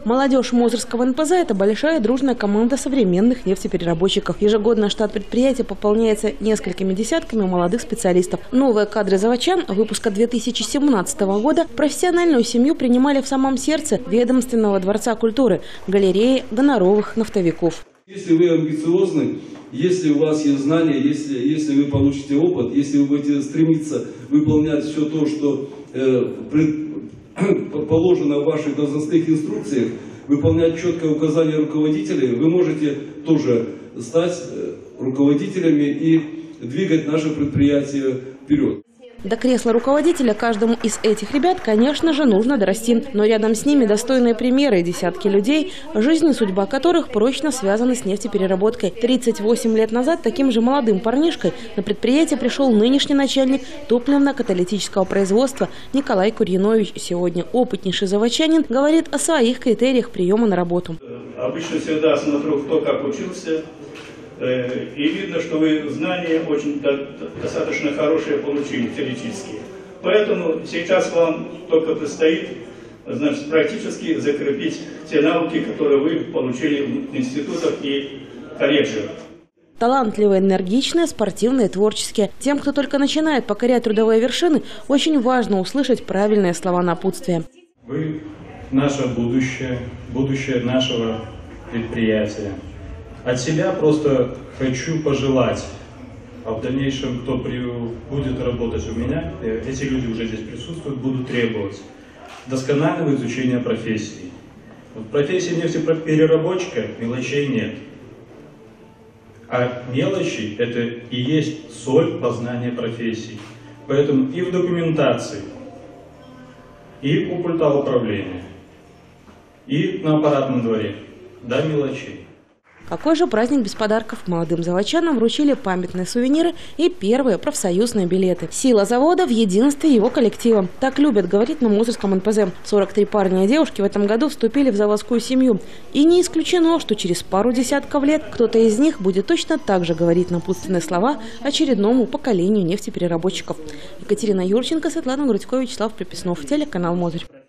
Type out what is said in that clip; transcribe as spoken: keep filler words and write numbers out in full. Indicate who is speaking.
Speaker 1: Молодежь Мозырского эн пэ зэ – это большая дружная команда современных нефтепереработчиков. Ежегодно штат предприятия пополняется несколькими десятками молодых специалистов. Новые кадры заводчан выпуска две тысячи семнадцатого года профессиональную семью принимали в самом сердце ведомственного дворца культуры – галереи гоноровых нафтовиков.
Speaker 2: Если вы амбициозны, если у вас есть знания, если, если вы получите опыт, если вы будете стремиться выполнять все то, что э, пред, положено в ваших должностных инструкциях, выполнять четкое указание руководителей, вы можете тоже стать руководителями и двигать наше предприятие вперед.
Speaker 1: До кресла руководителя каждому из этих ребят, конечно же, нужно дорасти. Но рядом с ними достойные примеры и десятки людей, жизнь и судьба которых прочно связаны с нефтепереработкой. тридцать восемь лет назад таким же молодым парнишкой на предприятие пришел нынешний начальник топливно-каталитического производства Николай Курьянович. Сегодня опытнейший заводчанин говорит о своих критериях приема на работу.
Speaker 3: Обычно всегда смотрю, кто как учился. И видно, что вы знания очень достаточно хорошие получили, теоретические. Поэтому сейчас вам только предстоит, значит, практически закрепить те навыки, которые вы получили в институтах и колледжах.
Speaker 1: Талантливые, энергичные, спортивные, творческие. Тем, кто только начинает покорять трудовые вершины, очень важно услышать правильные слова напутствия.
Speaker 4: Вы наше будущее, будущее нашего предприятия. От себя просто хочу пожелать, а в дальнейшем, кто при, будет работать у меня, эти люди уже здесь присутствуют, будут требовать досконального изучения профессии. В профессии нефтепереработчика мелочей нет. А мелочи – это и есть соль познания профессии. Поэтому и в документации, и у пульта управления, и на аппаратном дворе до мелочей.
Speaker 1: Какой же праздник без подарков? Молодым заводчанам вручили памятные сувениры и первые профсоюзные билеты. Сила завода в единстве его коллектива. Так любят говорить на Мозырском эн пэ зэ. сорок три парня и девушки в этом году вступили в заводскую семью. И не исключено, что через пару десятков лет кто-то из них будет точно так же говорить напутственные слова очередному поколению нефтепереработчиков. Екатерина Юрченко, Светлана Грудько, Вячеслав Приписнов. Телеканал Мозырь.